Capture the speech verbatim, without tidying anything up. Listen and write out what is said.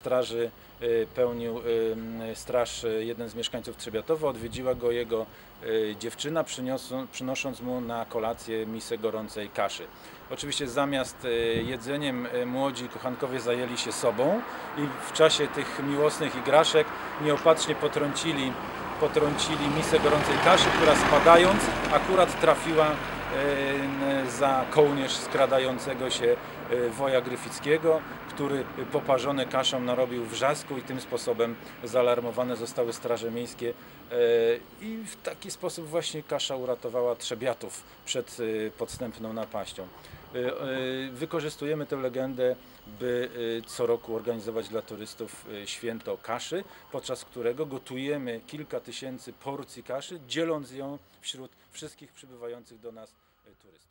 straży pełnił straż jeden z mieszkańców Trzebiatowa. Odwiedziła go jego dziewczyna, przynosząc mu na kolację misę gorącej kaszy. Oczywiście zamiast jedzeniem młodzi kochankowie zajęli się sobą i w czasie tych miłosnych igraszek nieopatrznie potrącili, potrącili misę gorącej kaszy, która spadając akurat trafiła za kołnierz skradającego się woja Gryfickiego, który poparzony kaszą narobił wrzasku i tym sposobem zaalarmowane zostały straże miejskie i w taki sposób właśnie kasza uratowała Trzebiatów przed podstępną napaścią. Wykorzystujemy tę legendę, by co roku organizować dla turystów święto kaszy, podczas którego gotujemy kilka tysięcy porcji kaszy, dzieląc ją wśród wszystkich przybywających do nas turystów.